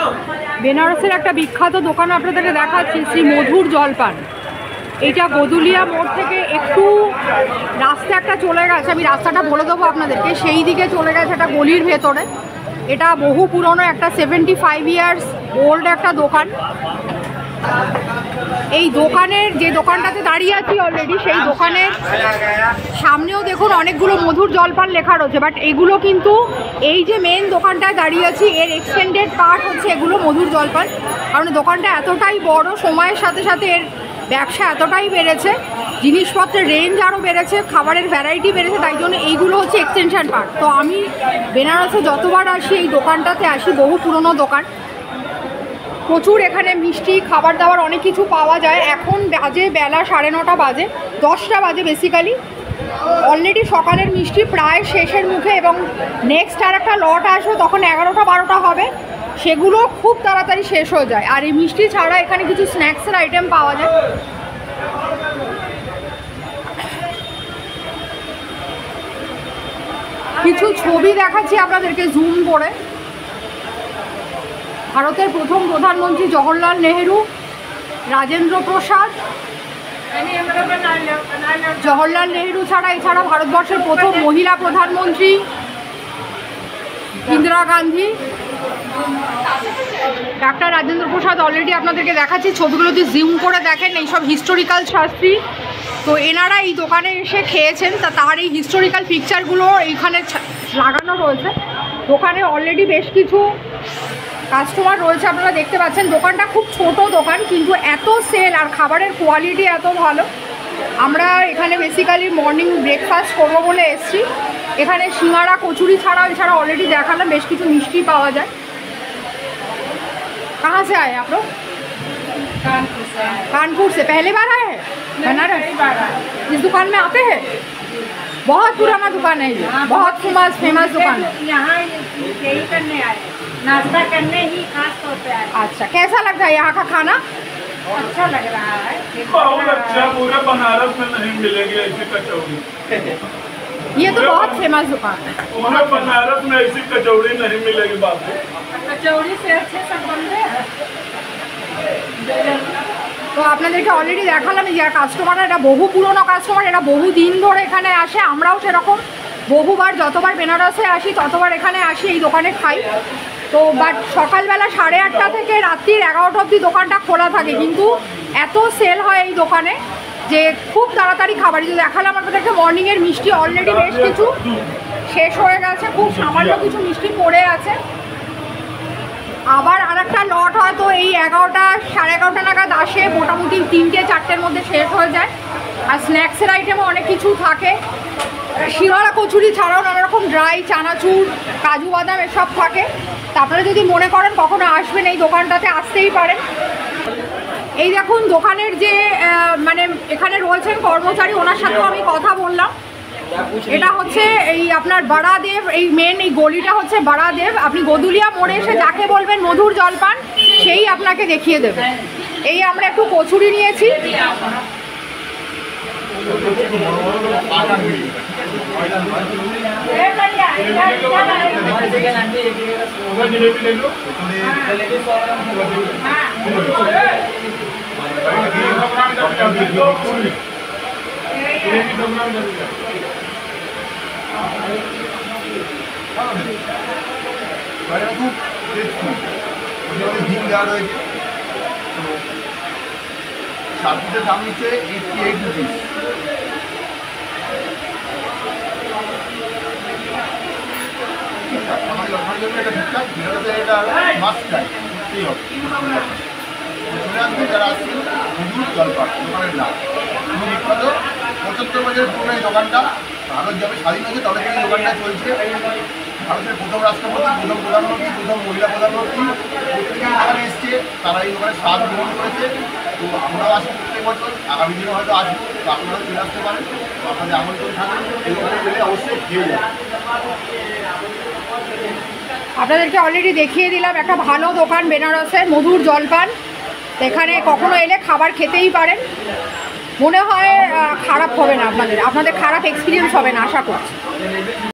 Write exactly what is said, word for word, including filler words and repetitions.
বেনারসের একটা বিখ্যাত দোকান আপনাদেরকে দেখাচ্ছি, শ্রী মধুর জলপান। এইটা গদুলিয়া মোড় থেকে একটু রাস্তা একটা চলে গেছে, আমি রাস্তাটা বলে দেবো আপনাদেরকে, সেই দিকে চলে গেছে একটা গলির ভেতরে। এটা বহু পুরনো একটা সেভেন্টি ফাইভ ইয়ার্স ওল্ড একটা দোকান। এই দোকানের যে দোকানটাতে দাঁড়িয়ে আছি অলরেডি, সেই দোকানের সামনেও দেখুন অনেকগুলো মধুর জলপান লেখা রয়েছে, বাট এগুলো কিন্তু এই যে মেন দোকানটায় দাঁড়িয়ে আছি এর এক্সটেন্ডেড পার্ট হচ্ছে এগুলো মধুর জলপান। কারণ দোকানটা এতটাই বড়, সময়ের সাথে সাথে এর ব্যবসা এতটাই বেড়েছে, জিনিসপত্রের রেঞ্জ আরও বেড়েছে, খাবারের ভ্যারাইটি বেড়েছে, তাই জন্য এইগুলো হচ্ছে এক্সটেনশন পার্ট। তো আমি বেনারসে যতবার আসি এই দোকানটাতে আসি, বহু পুরনো দোকান, প্রচুর এখানে মিষ্টি খাবার দাবার অনেক কিছু পাওয়া যায়। এখন বাজে বেলা সাড়ে নটা বাজে, দশটা বাজে বেসিক্যালি। অলরেডি সকালের মিষ্টি প্রায় শেষের মুখে, এবং নেক্সট আর একটা লট আসবে তখন এগারোটা বারোটা হবে, সেগুলো খুব তাড়াতাড়ি শেষ হয়ে যায়। আর এই মিষ্টি ছাড়া এখানে কিছু স্ন্যাক্সের আইটেম পাওয়া যায়। কিছু ছবি দেখাচ্ছি আপনাদেরকে জুম করে। ভারতের প্রথম প্রধানমন্ত্রী জওহরলাল নেহেরু, রাজেন্দ্র প্রসাদ, জওহরলাল নেহেরু ছাড়া এছাড়া ভারতবর্ষের প্রথম মহিলা প্রধানমন্ত্রী ইন্দিরা গান্ধী, ডাক্তার রাজেন্দ্র প্রসাদ অলরেডি আপনাদেরকে দেখাচ্ছি, ছবিগুলো যদি জুম করে দেখেন এইসব হিস্টোরিক্যাল শাস্ত্রী। তো এনারা এই দোকানে এসে খেয়েছেন, তা তার এই হিস্টোরিক্যাল পিকচারগুলো এইখানে লাগানো রয়েছে। দোকানে অলরেডি বেশ কিছু কাস্টমার রয়েছে, আপনারা দেখতে পাচ্ছেন। দোকানটা খুব ছোট দোকান, কিন্তু এত সেল আর খাবারের কোয়ালিটি এত ভালো। আমরা এখানে বেসিক্যালি মর্নিং ব্রেকফাস্ট করবো বলে এসছি। এখানে সিঙ্গারা কচুরি ছাড়াও এছাড়া অলরেডি দেখালাম বেশ কিছু মিষ্টি পাওয়া যায়। कहाँ से आए आप लोग? कानपुर से। कानपुर से पहली बार आए हैं बनारस? इस दुकान में आते हैं? बहुत पुराना दुकान है ये, बहुत फेमस फेमस दुकान है। यहाँ यही करने आए, नाश्ता करने ही खास तौर पे आए। अच्छा, कैसा लगता है यहाँ का खाना? अच्छा लग रहा है, बहुत अच्छा। पूरे बनारस में नहीं मिलेगी ऐसी कचौड़ी। ये तो बहुत फेमस दुकान है। पूरे बनारस में ऐसी कचौड़ी नहीं मिलेगी बाबू। कचौड़ी से अच्छे सब बनते हैं। তো আপনাদেরকে অলরেডি দেখালাম যে কাস্টমার, এটা বহু পুরনো কাস্টমার, এটা বহু দিন ধরে এখানে আসে। আমরাও সেরকম বহুবার, যতবার বেনারসে আসি ততবার এখানে আসি, এই দোকানে খাই। তো বাট সকালবেলা সাড়ে আটটা থেকে রাত্রির এগারোটা অবধি দোকানটা খোলা থাকে, কিন্তু এত সেল হয় এই দোকানে যে খুব তাড়াতাড়ি খাবার। যদি দেখালাম আপনাদেরকে মর্নিংয়ের মিষ্টি অলরেডি বেশ কিছু শেষ হয়ে গেছে, খুব সামান্য কিছু মিষ্টি পড়ে আছে। আবার আর একটা লট হয়তো এই এগারোটা সাড়ে এগারোটা নাগাদ আসে, মোটামুটি তিনটে চারটের মধ্যে শেষ হয়ে যায়। আর স্ন্যাক্সের আইটেমও অনেক কিছু থাকে, শিরারা কচুরি ছাড়াও নানা রকম ড্রাই চানাচুর, কাজু বাদাম এসব থাকে। তা আপনারা যদি মনে করেন কখনো আসবেন এই দোকানটাতে, আসতেই পারেন। এই দেখুন দোকানের যে মানে এখানে রয়েছেন কর্মচারী, ওনার সাথেও আমি কথা বললাম। এটা হচ্ছে এই আপনার বাড়াদেব, এই মেন এই গলিটা হচ্ছে বাড়াদেব। আপনি গদুলিয়া মোড়ে এসে যাকে বলবেন মধুর জলপান, সেই আপনাকে দেখিয়ে দেবে। এই আমরা একটু কচুরি নিয়েছি। সার্ভিসের দাম নিচ্ছে এইটটি এইট রুপিস। আমাদের ওখানে এটা ঠিকঠাক, ভিডিওতে এটা মাস্ট চাই করতেই হবে। শুনে আসবেন যারা আসছেন মধুর জলপান দোকানের নাম, খুবই বিখ্যাত। পঁচাত্তর বছরের পুরনো এই দোকানটা। ভারত যবে স্বাধীন হয়েছে তবে থেকে এই দোকানটা চলছে। ভারতের প্রথম রাষ্ট্রপতি, প্রথম প্রধানমন্ত্রী, প্রথম মহিলা প্রধানমন্ত্রী প্রত্যেকে এখানে এসছে, তারা এই দোকানে স্বাদ গ্রহণ করেছে। তো আমরাও আসি প্রত্যেক বছর, আগামী দিনে হয়তো আসবো, তো আপনারাও চলে আসতে পারেন। তো আপনাদের আমন্ত্রণ থাকবেন, এই দোকানে গেলে অবশ্যই খেয়ে যাবেন। আপনাদেরকে অলরেডি দেখিয়ে দিলাম একটা ভালো দোকান বেনারসের মধুর জলপান। এখানে কখনো এলে খাবার খেতেই পারেন, মনে হয় খারাপ হবে না, আপনাদের আপনাদের খারাপ এক্সপিরিয়েন্স হবে না আশা করছি।